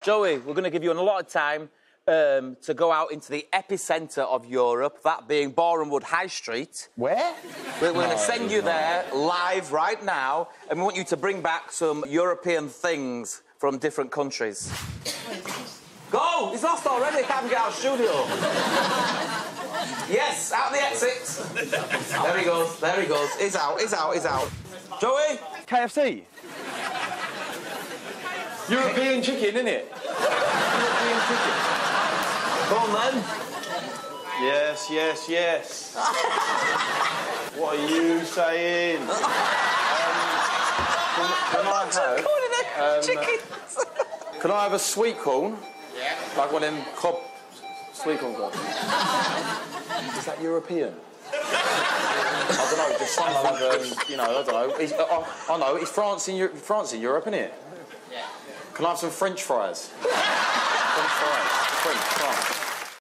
Joey, we're going to give you a lot of time to go out into the epicentre of Europe, that being Borehamwood High Street. Where? We're going to send you there live right now, and we want you to bring back some European things from different countries. Go! He's lost already. Can't even get out of the studio. Yes, out the exit. There he goes. There he goes. He's out. He's out. He's out. Joey. KFC. European chicken, innit? European chicken. Go on then. Yes, yes, yes. What are you saying? Can I have chickens? Can I have a sweet corn? Yeah. Like one of them cob sweet corn guys. Is that European? I don't know, just something, you know, I don't know. I know, it's France in Europe, isn't it? Yeah. Can I have some French fries? French fries. French fries.